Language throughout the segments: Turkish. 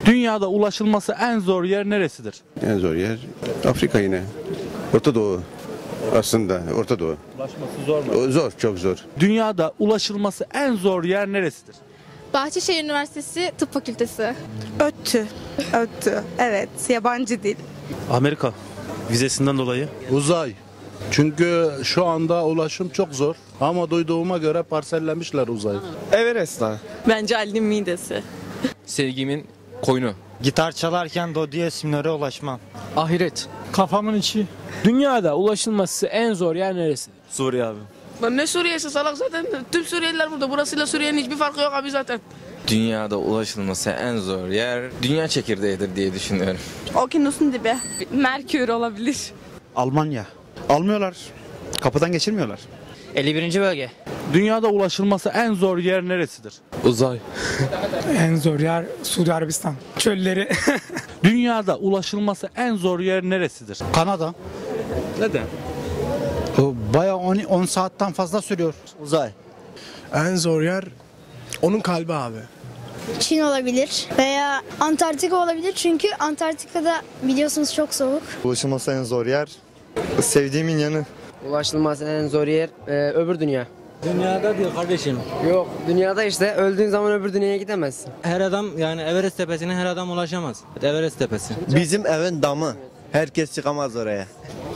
Dünyada ulaşılması en zor yer neresidir? En zor yer Afrika yine. Orta Doğu aslında, Orta Doğu. Ulaşması zor mu? Zor, çok zor. Dünyada ulaşılması en zor yer neresidir? Bahçeşehir Üniversitesi Tıp Fakültesi. Öttü. Öttü. Evet. Yabancı dil. Amerika. Vizesinden dolayı. Uzay. Çünkü şu anda ulaşım çok zor. Ama duyduğuma göre parsellemişler uzayı. Everest'ten. Bence Ali'nin midesi. Sevgimin koyunu. Gitar çalarken do diyez minöre ulaşmam. Ahiret. Kafamın içi. Dünyada ulaşılması en zor yer neresi? Suriye abi. Lan ne Suriye'si salak, zaten tüm Suriyeliler burada. Burasıyla Suriye'nin hiçbir farkı yok abi zaten. Dünyada ulaşılması en zor yer dünya çekirdeğidir diye düşünüyorum. Okyanusun dibi. Merkür olabilir. Almanya. Almıyorlar. Kapıdan geçirmiyorlar. 51. bölge. Dünyada ulaşılması en zor yer neresidir? Uzay. En zor yer Suudi Arabistan. Çölleri. Dünyada ulaşılması en zor yer neresidir? Kanada. Neden? O bayağı 10 saatten fazla sürüyor. Uzay. En zor yer onun kalbi abi. Çin olabilir veya Antarktika olabilir, çünkü Antarktika'da biliyorsunuz çok soğuk. Ulaşılması en zor yer sevdiğimin yanı. Ulaşılması en zor yer öbür dünya. Dünyada diyor kardeşim. Yok, dünyada işte öldüğün zaman öbür dünyaya gidemezsin. Her adam, yani Everest tepesine her adam ulaşamaz. Everest tepesi. Bizim evin damı. Herkes çıkamaz oraya.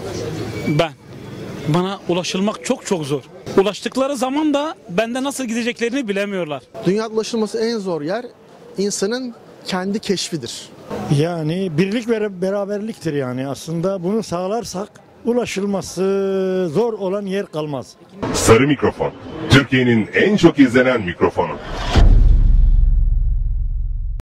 Bana ulaşılmak çok zor. Ulaştıkları zaman da bende nasıl gideceklerini bilemiyorlar. Dünyada ulaşılması en zor yer insanın kendi keşfidir. Yani birlik ve beraberliktir yani. Aslında bunu sağlarsak ulaşılması zor olan yer kalmaz. Sarı Mikrofon, Türkiye'nin en çok izlenen mikrofonu.